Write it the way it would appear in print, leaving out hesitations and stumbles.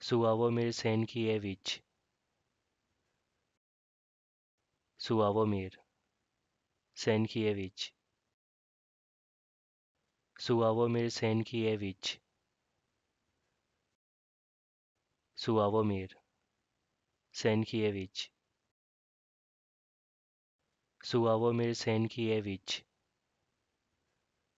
Slawomir Cenckiewicz, Slawomir Cenckiewicz, Slawomir Cenckiewicz, Slawomir Cenckiewicz, Slawomir Cenckiewicz,